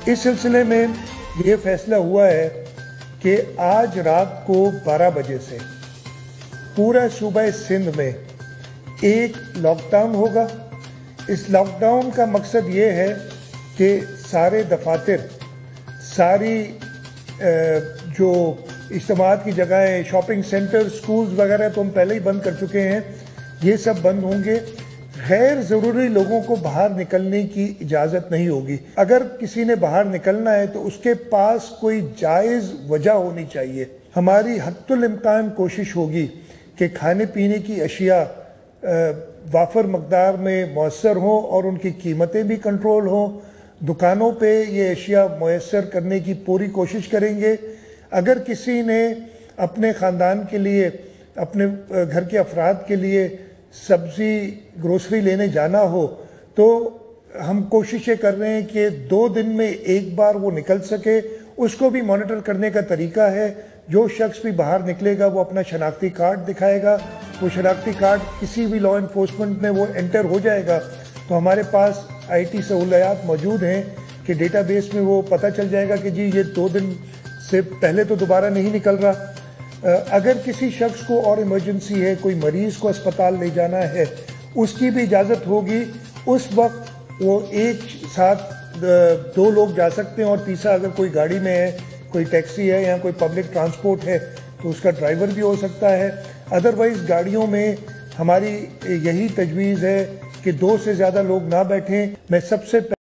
اس سلسلے میں یہ فیصلہ ہوا ہے کہ آج رات کو 12 بجے سے پورا صوبہ سندھ میں ایک لاک ڈاؤن ہوگا۔ اس لاک ڈاؤن کا مقصد یہ ہے کہ سارے دفاتر، ساری جو اجتماعات کی جگہیں، شاپنگ سینٹر، سکولز وغیرہ تو ہم پہلے ہی بند کر چکے ہیں، یہ سب بند ہوں گے۔ غیر ضروری لوگوں کو باہر نکلنے کی اجازت نہیں ہوگی۔ اگر کسی نے باہر نکلنا ہے تو اس کے پاس کوئی جائز وجہ ہونی چاہیے۔ ہماری حتی الامکان کوشش ہوگی کہ کھانے پینے کی اشیاء وافر مقدار میں میسر ہوں اور ان کی قیمتیں بھی کنٹرول ہوں۔ دکانوں پہ یہ اشیاء میسر کرنے کی پوری کوشش کریں گے۔ اگر کسی نے اپنے خاندان کے لیے، اپنے گھر کے افراد کے لیے سبزی گروسری لینے جانا ہو تو ہم کوششیں کر رہے ہیں کہ 2 دن میں ایک بار وہ نکل سکے۔ اس کو بھی مانیٹر کرنے کا طریقہ ہے، جو شخص بھی باہر نکلے گا وہ اپنا شناختی کارڈ دکھائے گا، وہ شناختی کارڈ کسی بھی لا انفورسمنٹ میں وہ انٹر ہو جائے گا تو ہمارے پاس IT سہولیات موجود ہیں کہ ڈیٹا بیس میں وہ پتہ چل جائے گا کہ جی یہ 2 دن سے پہلے تو دوبارہ نہیں نکل رہا۔ اگر کسی شخص کو اور ایمرجنسی ہے، کوئی مریض کو اسپتال لے جانا ہے، اس کی بھی اجازت ہوگی۔ اس وقت وہ ایک ساتھ 2 لوگ جا سکتے ہیں اور تیسرا اگر کوئی گاڑی میں ہے، کوئی ٹیکسی ہے یا کوئی پبلک ٹرانسپورٹ ہے تو اس کا ڈرائیور بھی ہو سکتا ہے۔ ادروائز گاڑیوں میں ہماری یہی تجویز ہے کہ 2 سے زیادہ لوگ نہ بیٹھیں۔ میں سب سے